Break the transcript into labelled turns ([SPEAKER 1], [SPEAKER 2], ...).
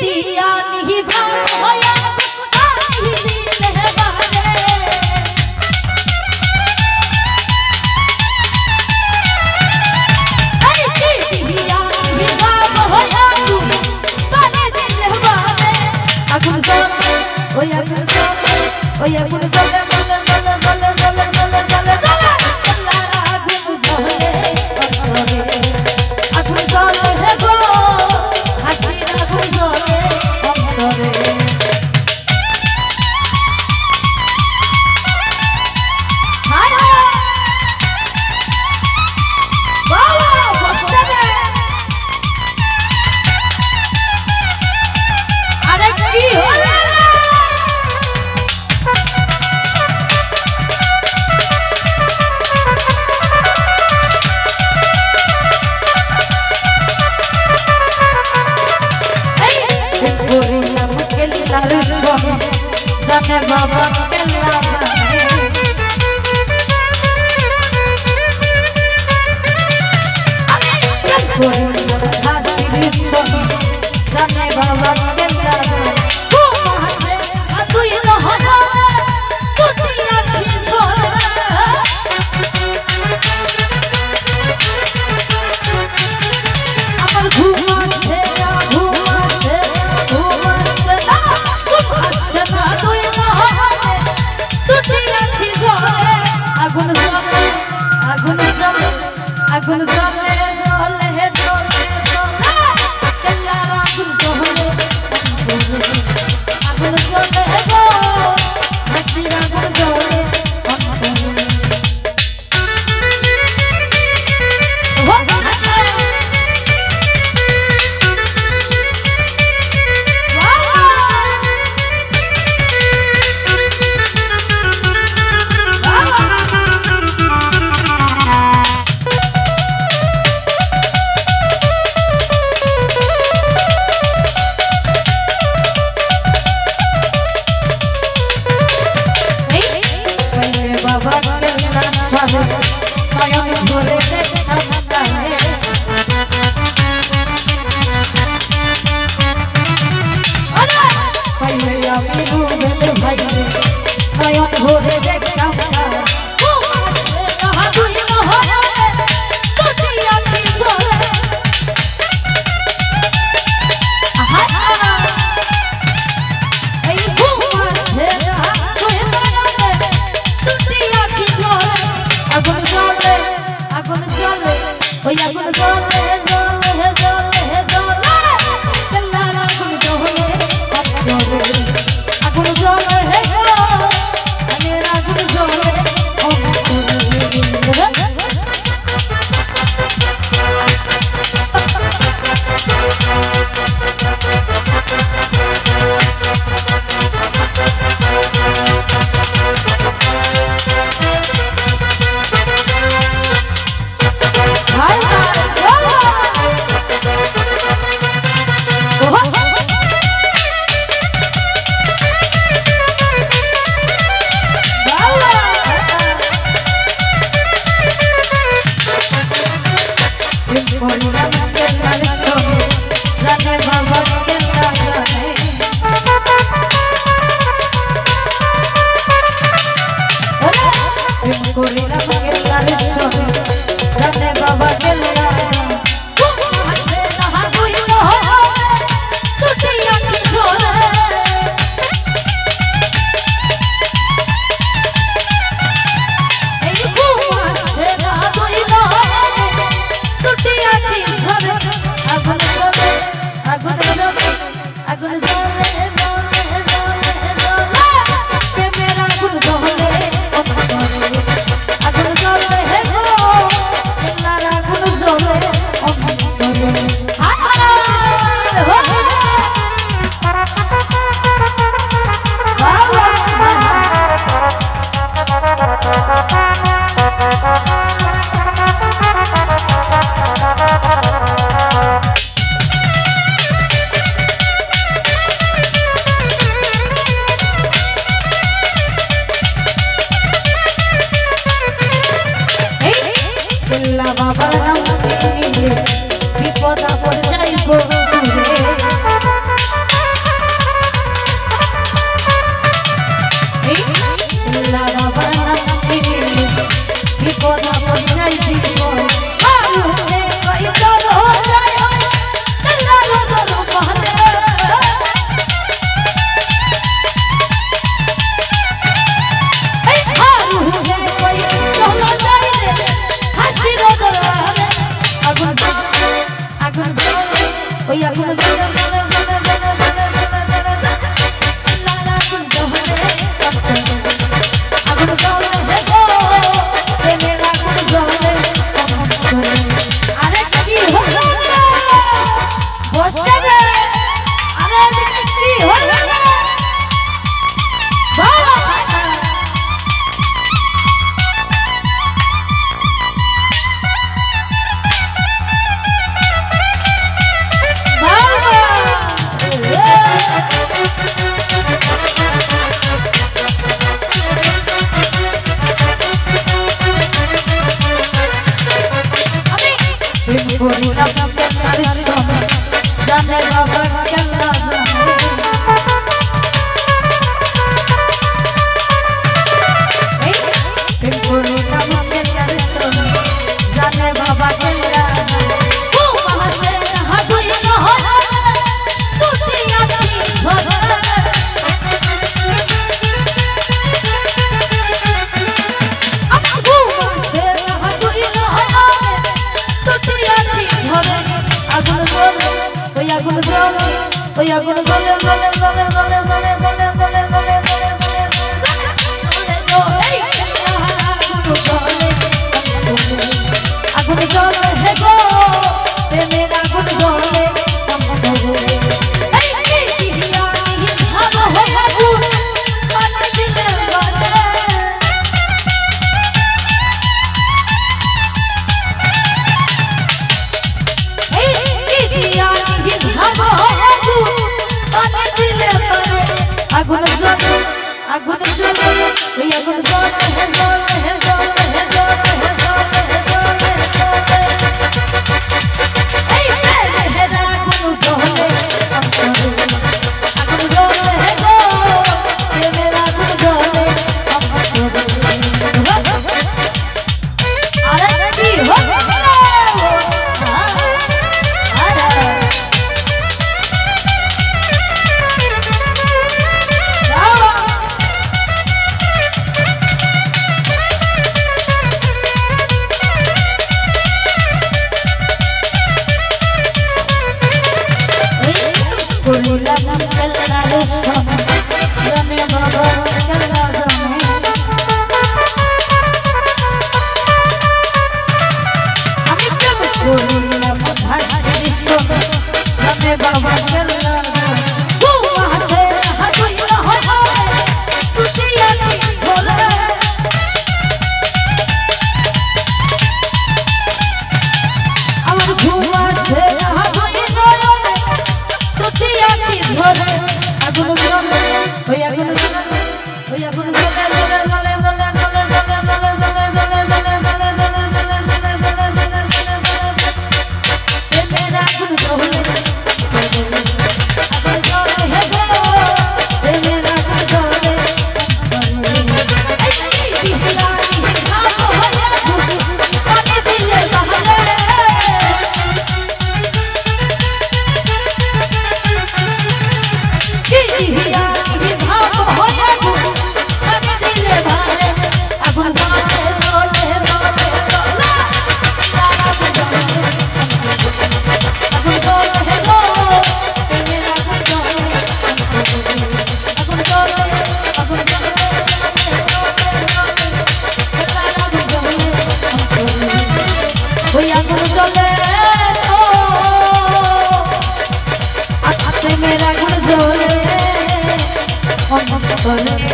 [SPEAKER 1] दिया नहीं भाग होया नहीं दिल है बारे अरे दिया नहीं भाग होया नहीं दिल है बारे अगुन सो ओया गुन सो ओया गुन सो जाने बाबा के लागा जाने बाबा के लागा तू हंसे तू ही न हो तू दिया की छोड़ अमर घूमा से अगुन जोले जोले है जोले जोले कल्ला अगुन जोले अगुन जोले है गो हसीना अगुन जोले ওই আগুন জ্বলে জ্বলে জ্বলে জ্বলে জ্বলে জ্বলে জ্বলে লালা আগুন জ্বলে আগুন জ্বলে হে গো প্রেমের আগুন জ্বলে আরে কি হলো রে বসে রে আরে কি হলো রে जाने बाबा चला जाने बाबा चला ওই আগুন জ্বলে জ্বলে জ্বলে জ্বলে জ্বলে জ্বলে জ্বলে জ্বলে আগুন জ্বলে হে গো প্রেমের আগুন জ্বলে আগুন জ্বলে আগুন জ্বলে ওই আগুন জ্বলে হে জ্বলে হে জ্বলে হে জ্বলে হে জ্বলে হে জ্বলে এই হে হে আগুন জ্বলে আগুন জ্বলে হে গো প্রেমের আগুন জ্বলে আরে কি হলো जाने बाबा चला আমি প্রেম করিলাম ভাসি জানে বাবা চলা ও হাসে হাসিলা হয় তুই আমি ভোলে আমার ঘুম আসে হাসিলা তুই আমি ভোলে আগুন জ্বলে ওই আগুন জ্বলে ওই আগুন জ্বলে জ্বলে জ্বলে জ্বলে জ্বলে জ্বলে জ্বলে জ্বলে জ্বলে জ্বলে জ্বলে প্রেমের আগুন জ্বলে আগুন জ্বলে হে গো প্রেমের আগুন জ্বলে এই দিহিলানি ভাব হয়ে পানি দিলে বাহারে দিহিলানি ভাব হয়ে পানি দিলে বাহারে আগুন জ্বলে জ্বলে জ্বলে জ্বলে আগুন জ্বলে আগুন জ্বলে হে গো প্রেমের আগুন জ্বলে আগুন জ্বলে আগুন জ্বলে ওই আগুন জ্বলে ও প্রেমের আগুন জ্বলে